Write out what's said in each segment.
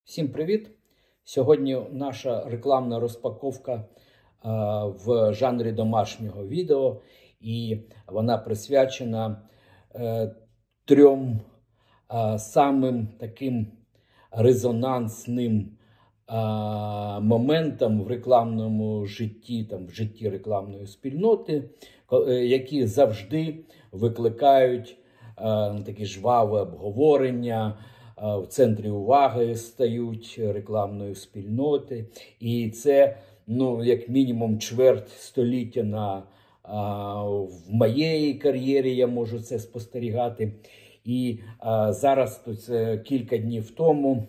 Всім привіт! Сьогодні наша рекламна розпаковка в жанрі домашнього відео, і вона присвячена трьом самим таким резонансним моментам в рекламному житті, в житті рекламної спільноти, які завжди викликають такі жваві обговорення. В центрі уваги стають рекламної спільноти. І це, як мінімум, чверть століття в моєї кар'єрі я можу це спостерігати. І зараз, кілька днів тому,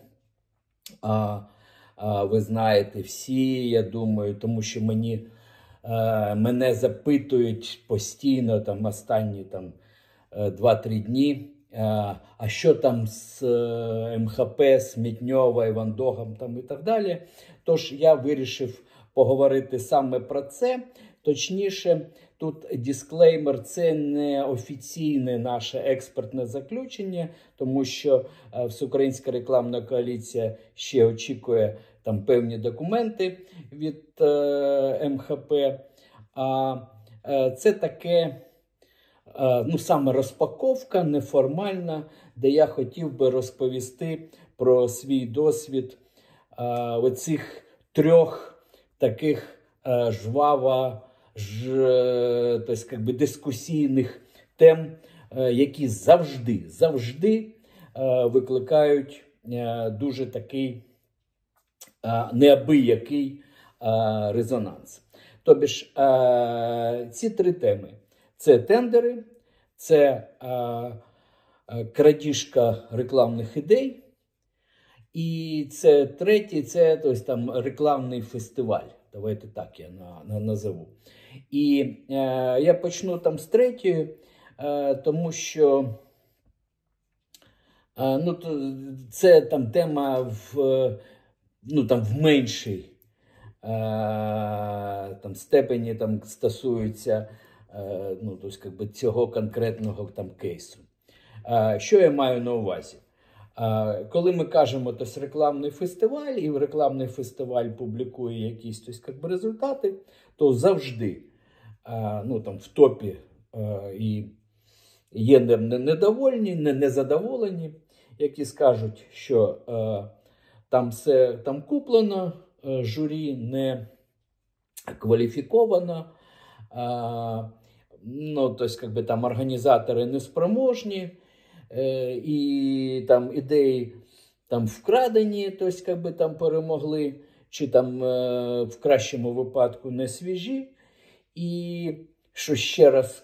ви знаєте всі, я думаю, тому що мене запитують постійно, останні 2-3 дні, а що там з МХП, з Мітньова, Ван Гогом і так далі. Тож я вирішив поговорити саме про це. Точніше, тут дисклеймер, це не офіційне наше експертне заключення, тому що Всеукраїнська рекламна коаліція ще очікує певні документи від МХП. Це таке, саме розпаковка неформальна, де я хотів би розповісти про свій досвід оцих трьох таких дискусійних тем, які завжди викликають дуже такий неабиякий резонанс. Тобі ж ці три теми. Це тендери, це крадіжка рекламних ідей, і це третій, це рекламний фестиваль. Давайте так я назову. І я почну з третьої, тому що це тема в меншій степені стосується цього конкретного кейсу. Що я маю на увазі? Коли ми кажемо рекламний фестиваль, і рекламний фестиваль публікує якісь результати, то завжди в топі і є недовольні, незадоволені, які скажуть, що все куплено, журі не кваліфіковано, організатори неспроможні, і ідеї вкрадені, перемогли, чи в кращому випадку не свіжі, і що ще раз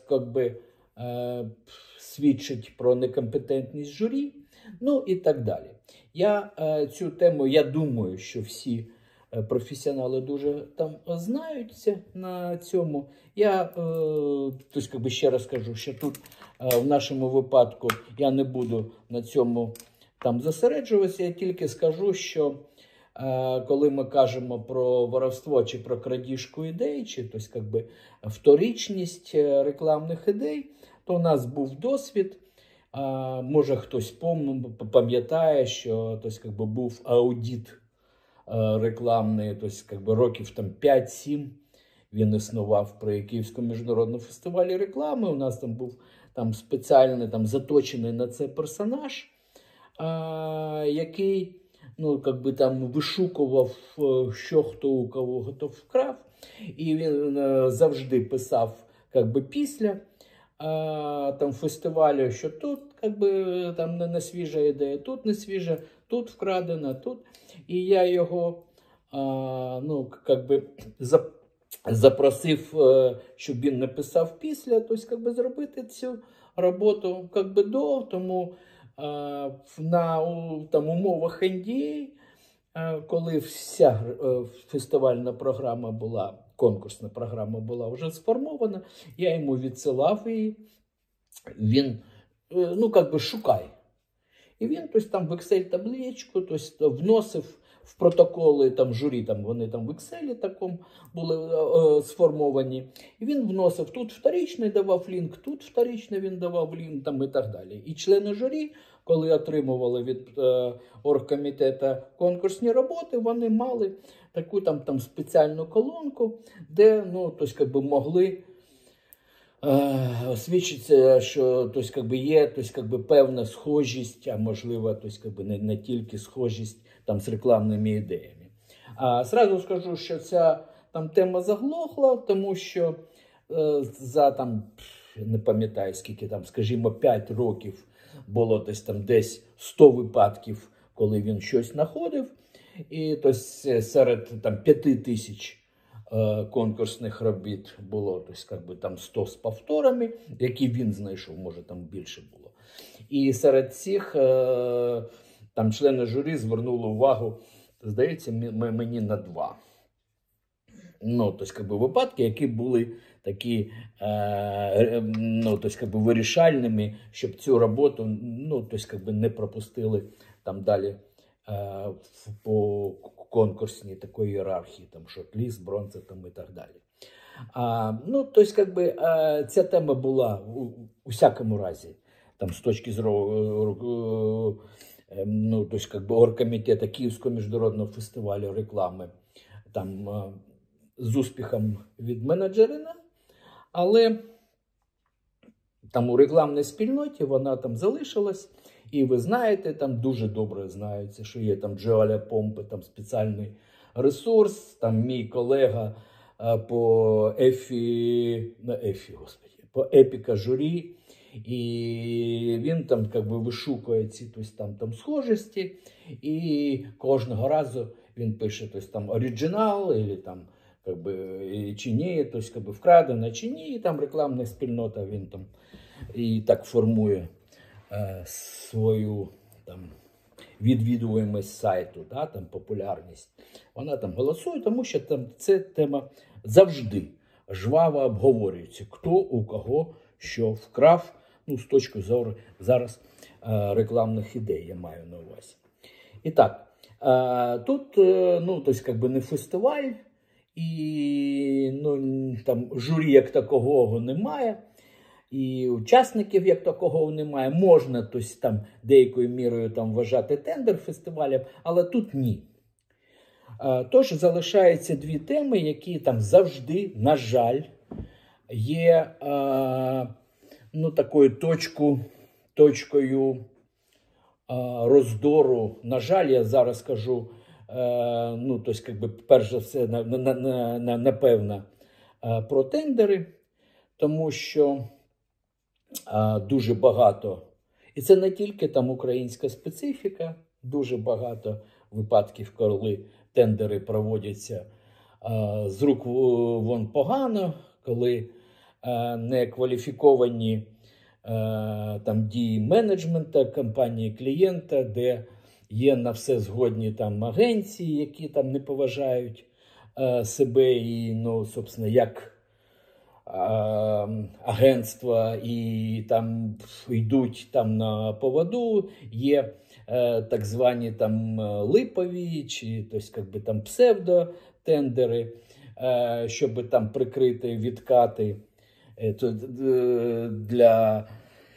свідчить про некомпетентність журі, і так далі. Цю тему, я думаю, що всі професіонали дуже знаються на цьому. Я ще раз кажу, що тут в нашому випадку я не буду на цьому зосереджуватися, я тільки скажу, що коли ми кажемо про воровство чи про крадіжку ідей, чи вторичність рекламних ідей, то у нас був досвід. Може хтось пам'ятає, що був аудит рекламний, років 5-7 він існував при Київському міжнародному фестивалі реклами. У нас був спеціальний заточений на це персонаж, який вишукував, що хто у кого вкрав. І він завжди писав після фестивалю, що тут не свіжа ідея, тут не свіжа, тут вкрадена, тут. І я його запросив, щоб він написав після, зробити цю роботу до, тому на умовах NDA, коли вся фестивальна програма була, конкурсна програма була вже сформована, я йому відсилав її, він, шукай. І він, в Excel-табличку, вносив в протоколи журі, вони в Excel такому були сформовані. І він вносив, тут вторичний давав лінк, тут вторичний він давав лінк, і так далі. І члени журі коли отримували від оргкомітету конкурсні роботи, вони мали таку там спеціальну колонку, де могли освідчиться, що є певна схожість, а можливо не тільки схожість з рекламними ідеями. А зразу скажу, що ця тема заглохла, тому що за не пам'ятаю скільки скажімо, 5 років було десь 100 випадків, коли він щось знаходив, і серед 5 тисяч конкурсних робіт було 100 з повторами, які він знайшов, може більше було. І серед цих члени журі звернули увагу, здається, мені на 2. Випадки, які були такі вирішальними, щоб цю роботу не пропустили далі по конкурсній такої ієрархії, шорт-ліст, бронза і так далі. Ця тема була у всякому разі, з точки зору оргкомітету Київського міжнародного фестивалю реклами, з успіхом від менеджерина, але у рекламній спільноті вона залишилась. І ви знаєте, дуже добре знається, що є Джоаля Помпи, спеціальний ресурс, мій колега по по епіка журі, і він вишукує ці схожості, і кожного разу він пише оригінал, чи ні, вкрадено, чи ні, і рекламна спільнота, він і так формує свою відвідуваність сайту, популярність. Вона голосує, тому що ця тема завжди жваво обговорюється. Хто у кого що вкрав, з точки зору зараз рекламних ідей, я маю на увазі. І так, тут не фестиваль, і журі як такого немає, і учасників як такого немає. Можна деякою мірою вважати тендер фестивалем, але тут ні. Тож залишаються 2 теми, які завжди, на жаль, є такою точкою роздору. На жаль, я зараз скажу, перш за все, напевно, про тендери, тому що дуже багато, і це не тільки українська специфіка, дуже багато випадків, коли тендери проводяться з рук вон погано, коли не кваліфіковані дії менеджменту, компанії клієнта, де є на все згодні агенції, які не поважають себе і, собственно, як агентства і йдуть на поводу, є так звані липові чи псевдотендери, щоб прикрити відкати для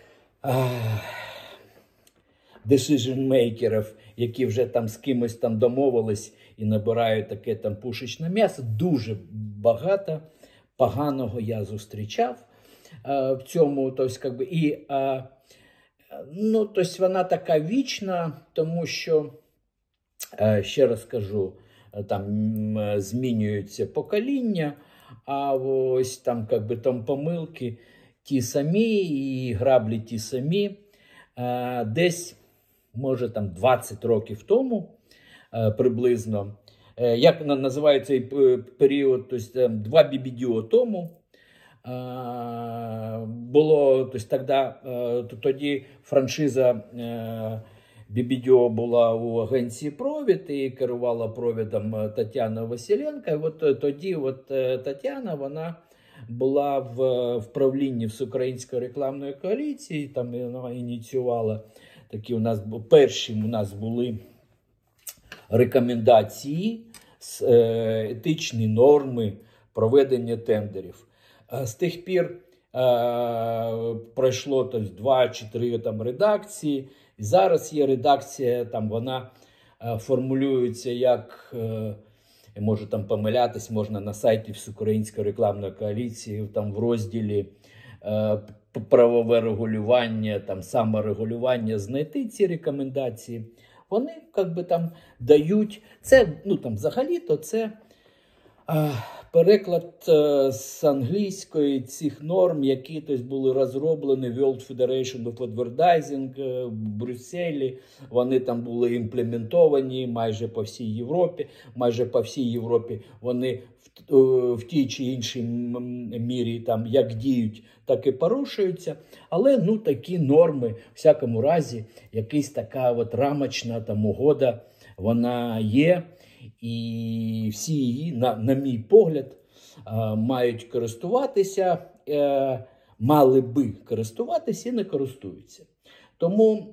decision-мейкерів, які вже з кимось домовились і набирають таке пушечне м'ясо. Дуже багато поганого я зустрічав в цьому, і вона така вічна, тому що, ще раз кажу, змінюються покоління, а ось помилки ті самі, і граблі ті самі. Десь, може, 20 років тому приблизно, як називається цей період, 2 BBDO тому, було, тоді франшиза BBDO була у агенції «Провід» і керувала «Провідом» Тетяна Василенко. І тоді Тетяна, вона була в правлінні Всеукраїнської рекламної коаліції, вона ініціювала такі перші у нас були рекомендації, етичні норми проведення тендерів. З тих пір пройшло 2 чи 3 редакції, І зараз є редакція, там вона формулюється як, можу там помилятись, можна на сайті Всеукраїнської рекламної коаліції, там в розділі правове регулювання, там саморегулювання, знайти ці рекомендації. Вони там дають, це, там взагалі-то це переклад з англійської цих норм, які були розроблені World Federation of Advertising в Брюсселі. Вони там були імплементовані майже по всій Європі. Майже по всій Європі вони в тій чи іншій мірі там як діють, так і порушуються. Але такі норми, в всякому разі, якась така от рамочна там угода, вона є. І всі її, на мій погляд, мають користуватися, мали би користуватися і не користуються. Тому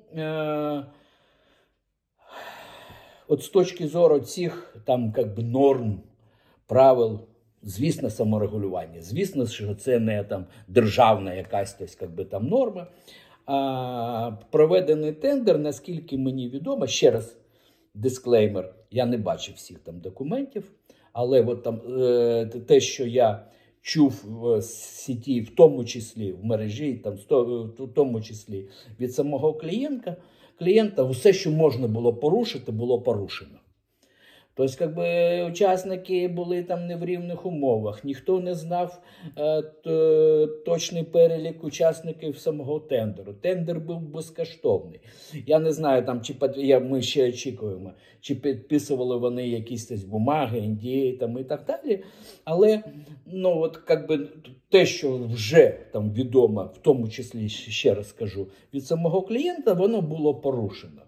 от з точки зору цих норм, правил, звісно, саморегулювання. Звісно, що це не державна якась норма. Проведений тендер, наскільки мені відомо, ще раз, дисклеймер, я не бачив всіх документів, але те, що я чув в сіті, в тому числі в мережі, в тому числі від самого клієнта, все, що можна було порушити, було порушено. Тобто, учасники були не в рівних умовах, ніхто не знав точний перелік учасників самого тендеру. Тендер був безкоштовний. Я не знаю, ми ще очікуємо, чи підписували вони якісь бумаги, NDA і так далі. Але те, що вже відомо, в тому числі, ще раз скажу, від самого клієнта, воно було порушено.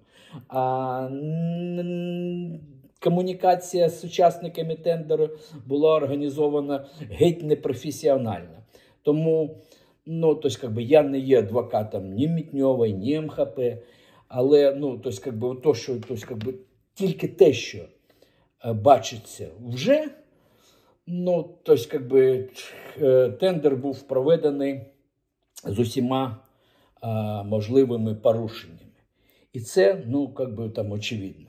Комунікація з учасниками тендеру була організована геть непрофесіонально. Тому, я не є адвокатом ні Мітньової, ні МХП, але, тільки те, що бачиться вже, тендер був проведений з усіма можливими порушеннями. І це, очевидно.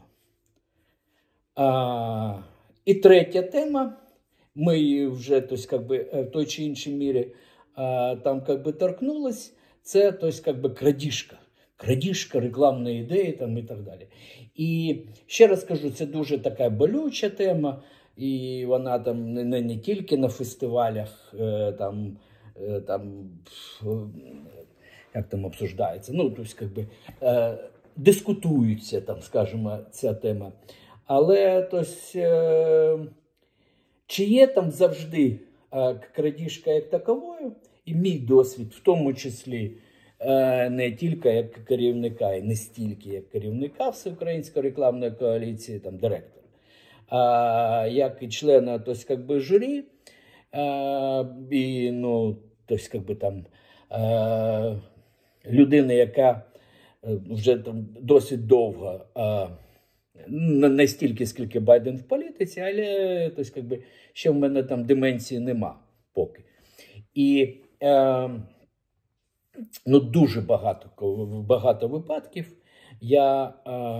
І третя тема, ми її вже, в той чи іншій мірі торкнулись, це, крадіжка рекламної ідеї і так далі. І ще раз кажу, це дуже така болюча тема, і вона не тільки на фестивалях обсуждається, дискутується, скажімо, ця тема. Але, чи є завжди крадіжка як таковою, і мій досвід, в тому числі, не тільки як керівника, і не стільки як керівника Всеукраїнської рекламної коаліції, директора, а як і члена, журі, і, людини, яка вже досить довго, не стільки, скільки Байден в політиці, але ще в мене деменції нема поки. І дуже багато випадків я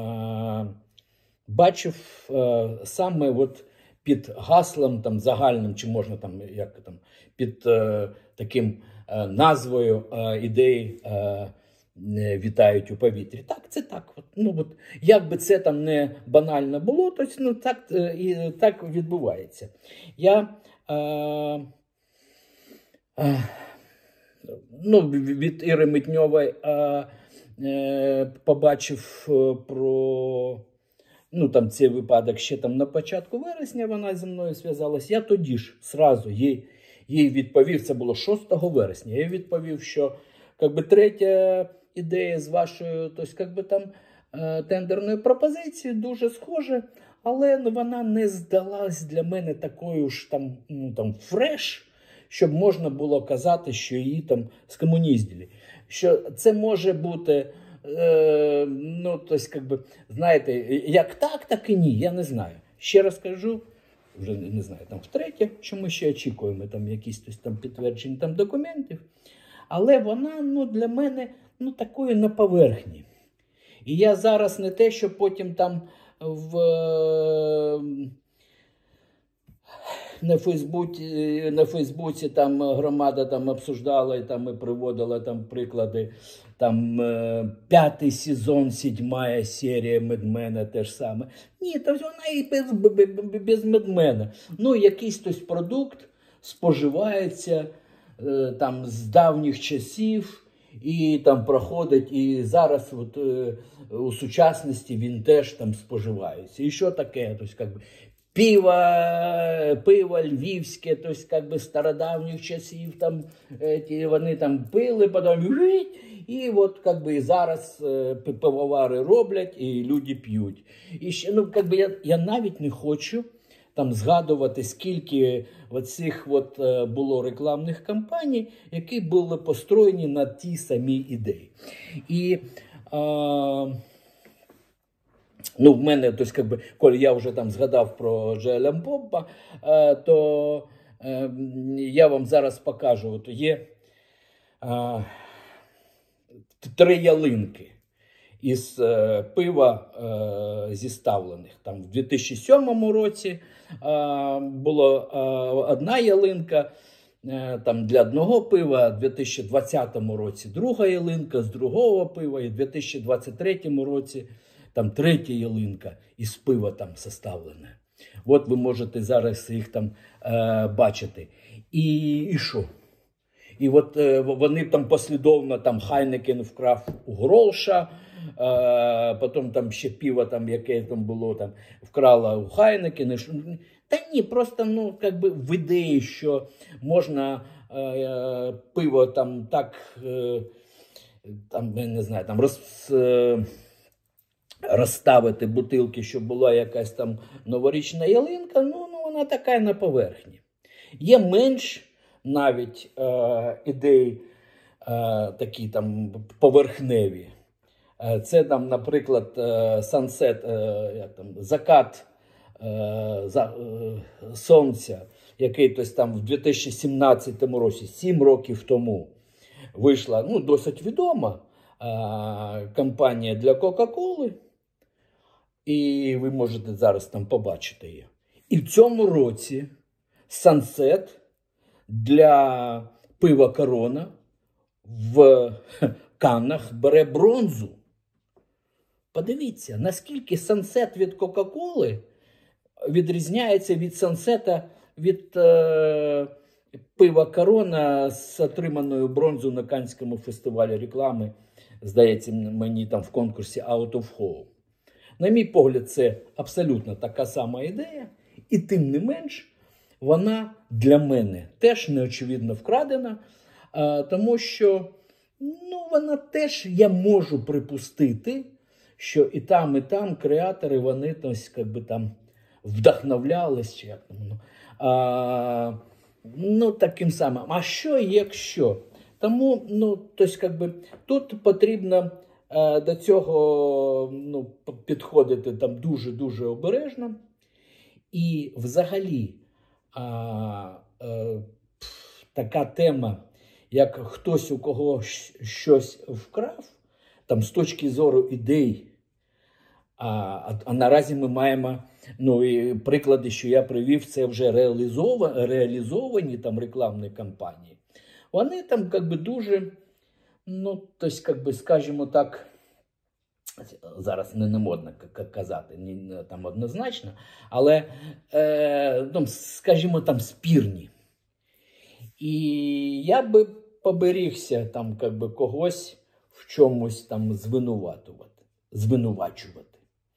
бачив саме під гаслом загальним, чи можна під таким назвою ідеї вітають у повітрі. Так, це так. Як би це не банально було, то так відбувається. Я від Іри Митньової побачив про цей випадок ще на початку вересня, вона зі мною зв'язалась. Я тоді ж зразу їй відповів, це було 6 вересня, я відповів, що третя ідея з вашою, тендерною пропозицією дуже схожа, але вона не здалась для мене такою ж фреш, щоб можна було казати, що її скомуніздили. Що це може бути, знаєте, як так, так і ні, я не знаю. Ще раз кажу, вже не знаю, втретє, що ми ще очікуємо якісь підтверджень документів, але вона, для мене, такою на поверхні. І я зараз не те, що потім там на Фейсбуці там громада там обсуждала і там і приводила там приклади. Там 5-й сезон, 7-я серія Медмена теж саме. Ні, то вона і без Медмена. Ну, якийсь продукт споживається там з давніх часів і там проходить, і зараз от, у сучасності він теж там споживається. І що таке? Тобто, пиво львівське, тобто, стародавніх часів, там, вони там пили, потім і от, і зараз пивовари роблять, і люди п'ють. І ще, я навіть не хочу там згадувати, скільки оцих було рекламних кампаній, які були построєні на ті самі ідеї. І в мене, коли я вже там згадав про Джоеля Бобба, то я вам зараз покажу. От є 3 ялинки із пива зіставлених. Там в 2007 році була одна ялинка там для одного пива, в 2020 році друга ялинка з другого пива, і в 2023 році там 3-я ялинка із пива там составлена. От ви можете зараз їх там бачити. І що? І от вони там послідовно, там Хайнекен вкрав у Гролша, потім там ще пиво, там, яке там було, там, вкрала у Хайнекена. Та ні, просто, в ідеї, що можна пиво там так, там, не знаю, там розставити бутилки, щоб була якась там новорічна ялинка, вона така на поверхні. Є менш навіть ідеї такі там поверхневі. Це там, наприклад, сансет, закат сонця, який там в 2017 році, 7 років тому, вийшла досить відома кампанія для Кока-Коли. І ви можете зараз там побачити її. І в цьому році сансет для пива Корона в Каннах бере бронзу. Подивіться, наскільки сансет від Кока-Коли відрізняється від сансета від пива Корона з отриманою бронзою на Каннському фестивалі реклами, здається, мені там в конкурсі Out of Home. На мій погляд, це абсолютно така сама ідея, і тим не менш, вона для мене теж неочевидно вкрадена, тому що, вона теж, я можу припустити, що і там креатори, вони там вдохновлялись, чи як таким самим. А що, якщо? Тому, тут потрібно до цього підходити там дуже-дуже обережно. І взагалі така тема, як хтось у когось щось вкрав, там з точки зору ідей, а наразі ми маємо і приклади, що я привів, це вже реалізовані там рекламні кампанії. Вони там дуже, скажімо так, зараз не модно казати, там однозначно, але, скажімо, там спірні. І я би поберігся там когось в чомусь там звинувачувати.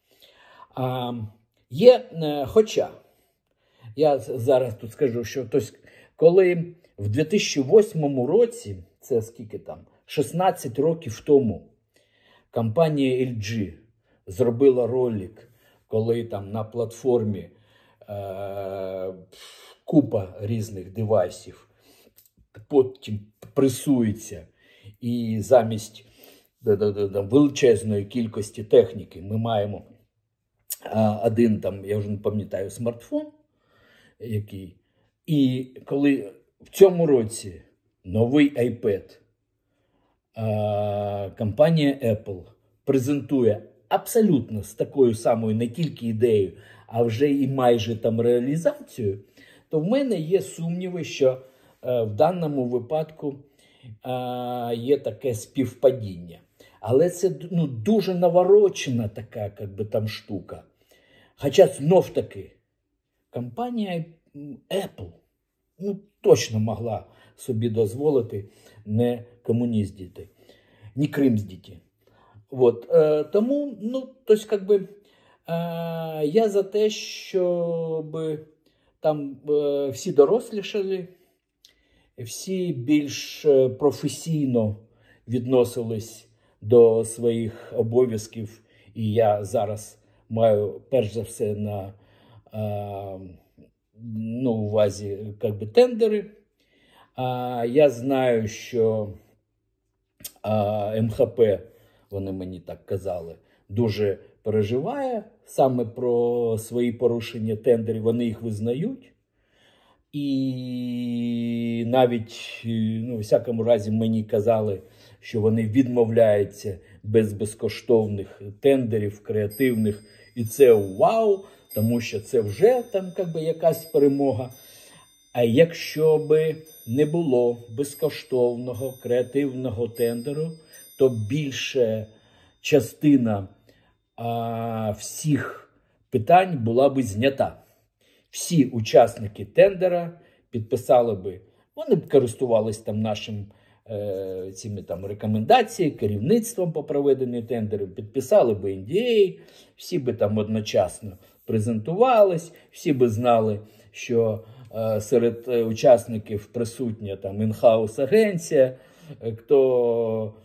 Хоча, я зараз тут скажу, що коли в 2008 році, це скільки там, 16 років тому, компанія LG зробила ролик, коли там на платформі купа різних девайсів потім пресується, і замість величезної кількості техніки ми маємо один там, я вже не пам'ятаю, смартфон, який. І коли в цьому році новий iPad, компанія Apple презентує абсолютно з такою самою не тільки ідеєю, а вже і майже там реалізацією, то в мене є сумніви, що в даному випадку є таке співпадіння. Але це дуже наворочена така там штука. Хоча знов-таки компанія Apple точно могла собі дозволити не комуніздіти, не кримздіти. Вот. Тому, я за те, щоб там всі дорослішали, всі більш професійно відносились до своїх обов'язків. І я зараз маю, перш за все, на увазі тендери. Я знаю, що МХП, вони мені так казали, дуже переживає саме про свої порушення тендерів, вони їх визнають. І навіть, в всякому разі, мені казали, що вони відмовляються без безкоштовних тендерів, креативних. І це вау, тому що це вже там якась перемога. А якщо би не було безкоштовного креативного тендеру, то більша частина всіх питань була би знята. Всі учасники тендера підписали би, вони б користувалися там нашим цими рекомендаціями, керівництвом по проведенню тендерів, підписали би NDA, всі би там одночасно презентувались, всі би знали, що серед учасників присутня там in-house агенція, хто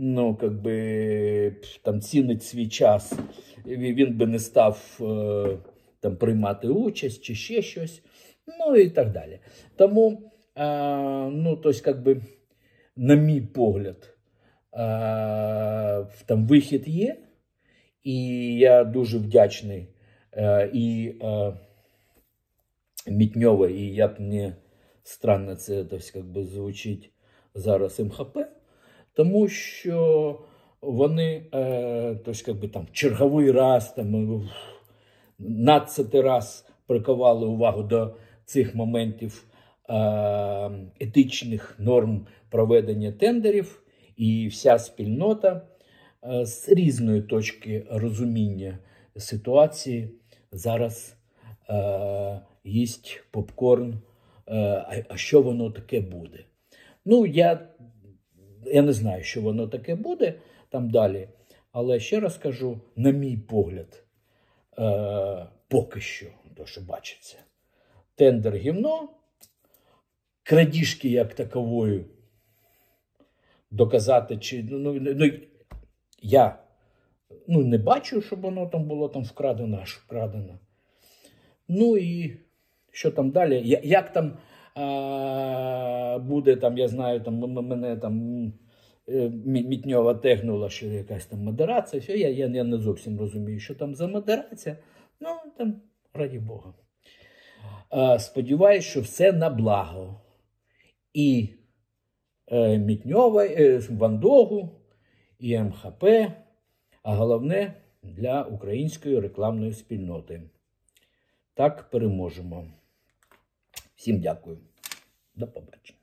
там цінить свій час, він би не став там приймати участь чи ще щось, і так далі. Тому, на мій погляд, там вихід є, і я дуже вдячний і Мітньова, і як не странно це звучить зараз МХП, тому що вони там черговий раз, там 15 раз приковали увагу до цих моментів етичних норм проведення тендерів, і вся спільнота з різної точки розуміння ситуації зараз їсть попкорн, а що воно таке буде. Я не знаю, що воно таке буде там далі, але ще раз кажу, на мій погляд, поки що, то що бачиться, тендер гівно, крадіжки як такової доказати, чи я не бачу, щоб воно там було вкрадено, аж вкрадено. І що там далі? Як там буде, я знаю, мене Мітньова тегнула, що якась там модерація, все, я не зовсім розумію, що там за модерація, раді Бога. Сподіваюсь, що все на благо. І Мітньова, Ван Гогу, і МХП, а головне для української рекламної спільноти. Так переможемо. Всім дякую. До побачення.